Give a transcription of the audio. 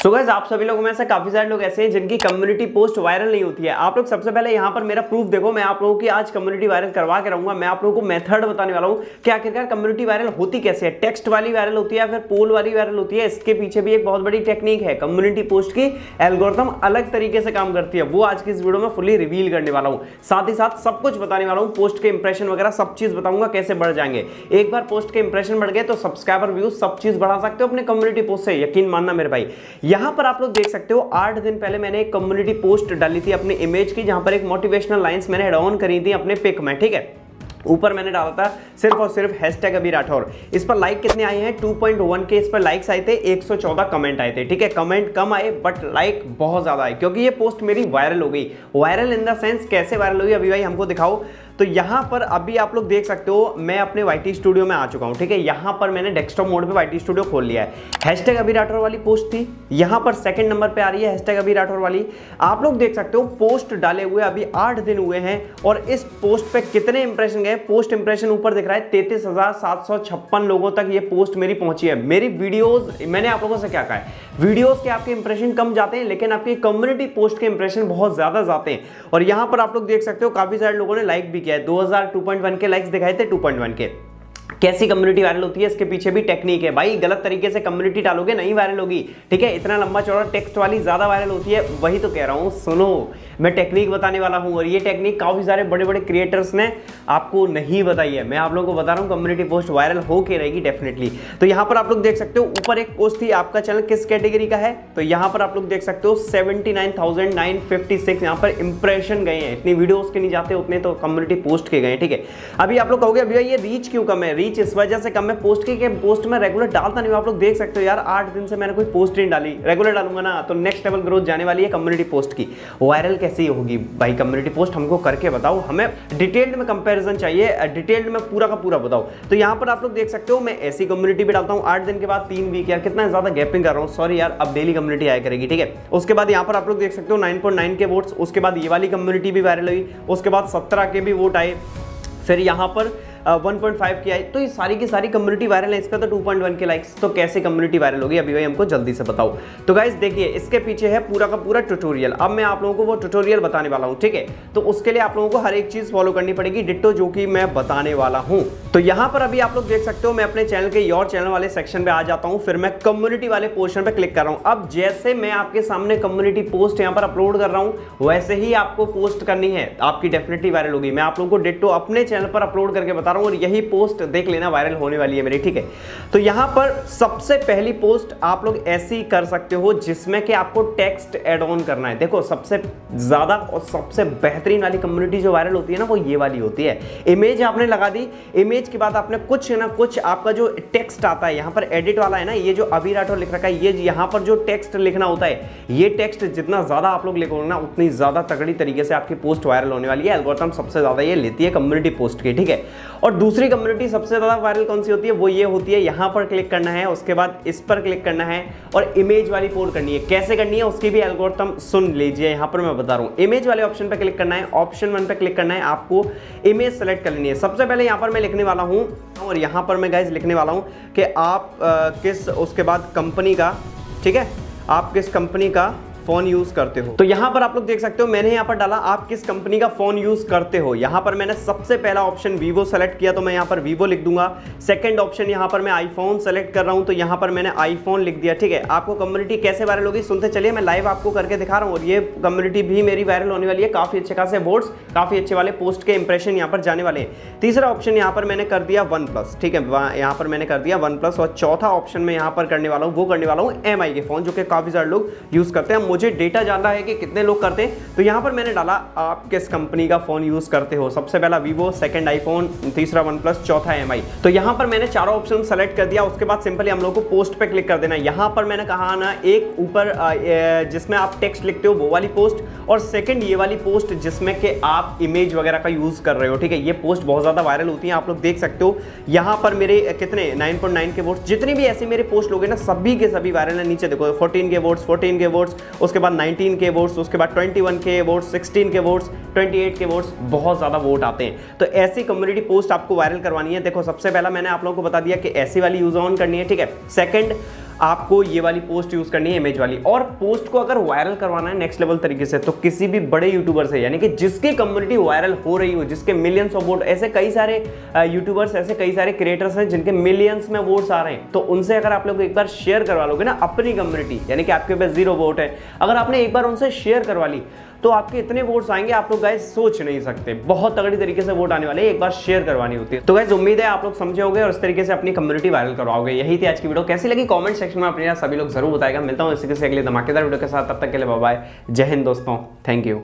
So guys आप सभी लोगों में से काफी सारे लोग ऐसे हैं जिनकी कम्युनिटी पोस्ट वायरल नहीं होती है। आप लोग सबसे पहले यहाँ पर मेरा प्रूफ देखो, मैं आप लोगों की आज कम्युनिटी वायरल करवा के रहूंगा। मैं आप लोगों को मेथड बताने वाला हूँ कि आखिरकार कम्युनिटी वायरल होती कैसे है, टेक्स्ट वाली वायरल होती है या फिर पोल वाली वायरल होती है। इसके पीछे भी एक बहुत बड़ी टेक्निक है, कम्युनिटी पोस्ट की एल्गोरिथम अलग तरीके से काम करती है, वो आज की इस वीडियो में फुली रिवील करने वाला हूँ। साथ ही साथ सब कुछ बताने वाला हूँ, पोस्ट के इंप्रेशन वगैरह सब चीज बताऊंगा कैसे बढ़ जाएंगे। एक बार पोस्ट के इंप्रेशन बढ़ गए तो सब्सक्राइबर व्यूज सब चीज बढ़ा सकते हो अपने कम्युनिटी पोस्ट से, यकीन मानना मेरे भाई। यहां पर आप लोग देख सकते हो 8 दिन पहले मैंने एक कम्युनिटी पोस्ट डाली थी अपने इमेज की, जहां पर एक मोटिवेशनल लाइंस मैंने ऐड ऑन करी थी अपने पिक में, ठीक है। ऊपर मैंने डाला था सिर्फ और सिर्फ हैशटैग अभी राठौर। इस पर लाइक कितने आए हैं? 2.1 के इस पर लाइक्स आए थे, 114 कमेंट आए थे, ठीक है। कमेंट कम आए बट लाइक बहुत ज्यादा आए, क्योंकि ये पोस्ट मेरी वायरल हो गई। वायरल इन द सेंस कैसे वायरल हुई अभी भाई हमको दिखाओ। तो यहां पर अभी आप लोग देख सकते हो मैं अपने YT स्टूडियो में आ चुका हूं, ठीक है। यहां पर मैंने डेस्कटॉप मोड पे YT स्टूडियो खोल लिया है। हैशटैग अभी राठौर वाली पोस्ट थी, यहां पर सेकंड नंबर पे आ रही है हैशटैग अभी राठौर वाली। आप लोग देख सकते हो पोस्ट डाले हुए अभी 8 दिन हुए हैं और इस पोस्ट पे कितने इंप्रेशन गए। पोस्ट इंप्रेशन ऊपर दिख रहा है 33,756 लोगों तक ये पोस्ट मेरी पहुंची है। मेरी वीडियोस, मैंने आप लोगों से क्या कहा है, वीडियोस के आपके इंप्रेशन कम जाते हैं लेकिन आपकी कम्युनिटी पोस्ट के इंप्रेशन बहुत ज्यादा जाते हैं। और यहां पर आप लोग देख सकते हो काफी सारे लोगों ने लाइक भी किया है। 2.1 के लाइक्स दिखाए थे, 2.1 के। कैसी कम्युनिटी वायरल होती है, इसके पीछे भी टेक्निक है भाई। गलत तरीके से कम्युनिटी डालोगे नहीं वायरल होगी, ठीक है। इतना लंबा चौड़ा टेक्स्ट वाली ज्यादा वायरल होती है, वही तो कह रहा हूं। सुनो, मैं टेक्निक बताने वाला हूं और ये टेक्निक काफी सारे बड़े बड़े क्रिएटर्स ने आपको नहीं बताई है। मैं आप लोगों को बता रहा हूं, कम्युनिटी पोस्ट वायरल होके रहेगी डेफिनेटली। तो यहां पर आप लोग देख सकते हो ऊपर एक पोस्ट थी, आपका चैनल किस कैटेगरी का है, तो यहां पर आप लोग देख सकते हो 79,956 यहां पर इंप्रेशन गए हैं। इतनी वीडियोस के नहीं जाते उतने तो कम्युनिटी पोस्ट के गए, ठीक है। अभी आप लोग कहोगे अभी ये रीच क्यों कम है? रीच इस वजह से कम है पोस्ट की, पोस्ट में रेगुलर डालता नहीं हूं। आप लोग देख सकते हो यार 8 दिन से मैंने कोई पोस्ट नहीं डाली, रेगुलर डालूंगा ना तो नेक्स्ट लेवल ग्रोथ जाने वाली है कम्युनिटी पोस्ट की। वायरल कैसे होगी भाई कम्युनिटी पोस्ट, हमको करके बताओ। हमें डिटेल्ड में कंपैरिजन चाहिए, डिटेल्ड में पूरा का पूरा बताओ। तो यहां पर आप लोग देख सकते हो मैं ऐसी कम्युनिटी भी डालता हूं 8 दिन के बाद 3 वीक। यार कितना ज्यादा गैपिंग कर रहा हूं, सॉरी यार। अब डेली कम्युनिटी आया करेगी, ठीक है। उसके बाद यहां पर आप लोग देख सकते हो 9.9 के वोट्स। उसके बाद ये वाली कम्युनिटी भी वायरल हुई, उसके बाद 17 के भी वोट आए, फिर यहां पर 1.5 की आई। तो ये सारी की सारी कम्युनिटी वायरल है। इसका तो 2.1 के लाइक्स। तो कैसे कम्युनिटी वायरल होगी अभी भाई हमको जल्दी से बताओ। तो गाइस देखिए इसके पीछे है पूरा का पूरा ट्यूटोरियल। अब मैं आप लोगों को वो ट्यूटोरियल बताने वाला हूं, ठीक है। तो उसके लिए आप लोगों को हर एक चीज फॉलो करनी पड़ेगी डिट्टो, जो कि मैं बताने वाला हूं। तो यहां पर अभी आप लोग देख सकते हो मैं अपने चैनल के योर चैनल वाले सेक्शन पे आ जाता हूं, फिर मैं कम्युनिटी वाले पोर्शन पे क्लिक कर रहा हूं। अब जैसे मैं आपके सामने कम्युनिटी पोस्ट यहां पर अपलोड कर रहा हूं वैसे ही आपको पोस्ट करनी है, आपकी डेफिनेटली वायरल होगी। मैं आप लोगों को डिट्टो अपने चैनल पर अपलोड करके बता रहा हूं और यही पोस्ट देख लेना वायरल होने वाली है मेरी, ठीक है। तो यहां पर सबसे पहली पोस्ट आप लोग ऐसी कर सकते हो जिसमें कि आपको टेक्स्ट ऐड ऑन करना है। देखो सबसे ज्यादा और सबसे बेहतरीन वाली कम्युनिटी जो वायरल होती है ना वो ये वाली होती है। इमेज आपने लगा दी, इमेज के बाद आपने कुछ ना कुछ आपका जो टेक्स्ट आता है, यहां पर एडिट वाला है ना, ये जो अभी राठौर लिख रखा है, ये यहां पर जो टेक्स्ट लिखना होता है, ये टेक्स्ट जितना ज्यादा आप लोग लिखोगे ना उतनी ज्यादा तगड़ी तरीके से आपकी पोस्ट वायरल होने वाली है। एल्गोरिथम सबसे ज्यादा ये लेती है कम्युनिटी पोस्ट की, ठीक है। और दूसरी कम्युनिटी सबसे ज्यादा वायरल कौन सी होती है, वो ये होती है। यहां पर क्लिक करना है, उसके बाद इस पर क्लिक करना है और इमेज वाली पोस्ट करनी है। कैसे करनी है उसकी भी एल्गोरिथम सुन लीजिए, यहां पर मैं बता रहा हूं। इमेज वाले ऑप्शन पर क्लिक करना है, ऑप्शन 1 पे क्लिक करना है, आपको इमेज सेलेक्ट कर लेनी है। सबसे पहले यहां पर मैं लिखने वाला हूं और यहां पर मैं गाइस लिखने वाला हूं कि आप किस, उसके बाद कंपनी का, ठीक है, आप किस कंपनी का फोन यूज करते हो। तो यहां पर आप लोग देख सकते हो मैंने यहां पर डाला आप किस कंपनी का फोन यूज करते हो। यहां पर मैंने सबसे पहला ऑप्शन वीवो सेलेक्ट किया तो मैं यहां पर वीवो लिख दूंगा। सेकंड ऑप्शन यहां पर मैं आईफोन सेलेक्ट कर रहा हूं तो यहां पर मैंने आईफोन लिख दिया, ठीक है। आपको कम्युनिटी कैसे वायरल होगी सुनते चलिए, मैं लाइव आपको करके दिखा रहा हूं। और ये कम्युनिटी भी मेरी वायरल होने वाली है, काफी अच्छे खासे वोट्स, काफी अच्छे वाले पोस्ट के इंप्रेशन यहां पर जाने वाले हैं। तीसरा ऑप्शन यहां पर मैंने कर दिया OnePlus, ठीक है, यहां पर मैंने कर दिया OnePlus। और चौथा ऑप्शन मैं यहां पर करने वाला हूं, वो करने वाला हूं MI के फोन, जो कि काफी सारे लोग यूज करते हैं। मुझे डेटा जानना है कि कितने लोग करते हैं, तो यहां पर मैंने डाला आप किस कंपनी का फोन यूज करते हो। सबसे पहला वीवो, सेकंड आईफोन, तीसरा OnePlus, चौथा MI। तो यहां पर मैंने चारों ऑप्शन सेलेक्ट कर दिया। उसके बाद सिंपली हम लोग को पोस्ट पे क्लिक कर देना। यहां पर मैंने कहा ना, एक ऊपर जिसमें आप टेक्स्ट लिखते हो वो वाली पोस्ट, और सेकंड ये वाली पोस्ट जिसमें कि आप इमेज वगैरह का यूज कर रहे हो, ठीक है। ये पोस्ट बहुत ज्यादा वायरल होती है, आप लोग देख सकते हो। यहां पर मेरे कितने 9.9 के वोट्स, जितनी भी ऐसी मेरे पोस्ट लोगे ना सभी के सभी वायरल है। नीचे देखो 14 के वोट्स, 14 के वोट्स, उसके बाद 19 के वोट्स, उसके बाद 21 के वोट्स, 16 के वोट्स, 28 के वोट्स, बहुत ज्यादा वोट आते हैं। तो ऐसी कम्युनिटी पोस्ट आपको वायरल करवानी है। देखो सबसे पहला मैंने आप लोगों को बता दिया कि ऐसी वाली यूज ऑन करनी है, ठीक है। सेकंड आपको ये वाली पोस्ट यूज करनी है, इमेज वाली। और पोस्ट को अगर वायरल करवाना है नेक्स्ट लेवल तरीके से, तो किसी भी बड़े यूट्यूबर से, यानी कि जिसकी कम्युनिटी वायरल हो रही हो, जिसके मिलियंस ऑफ वोट, ऐसे कई सारे यूट्यूबर्स, ऐसे कई सारे क्रिएटर्स हैं जिनके मिलियंस में वोट्स आ रहे हैं, तो उनसे अगर आप लोग एक बार शेयर करवा लोगे ना अपनी कम्युनिटी, यानी कि आपके पास 0 वोट है, अगर आपने एक बार उनसे शेयर करवा ली तो आपके इतने वोट्स आएंगे आप लोग गाइस सोच नहीं सकते। बहुत तगड़ी तरीके से वोट आने वाले हैं, एक बार शेयर करवानी होती है। तो गाइस उम्मीद है आप लोग समझे होंगे और इस तरीके से अपनी कम्युनिटी वायरल करवाओगे। यही थी आज की वीडियो, कैसी लगी कमेंट सेक्शन में अपने सभी लोग जरूर बताएगा। मिलता हूं इसी के अगले धमाकेदार वीडियो के साथ, तब तक के लिए बाय बाय, जय हिंद दोस्तों, थैंक यू।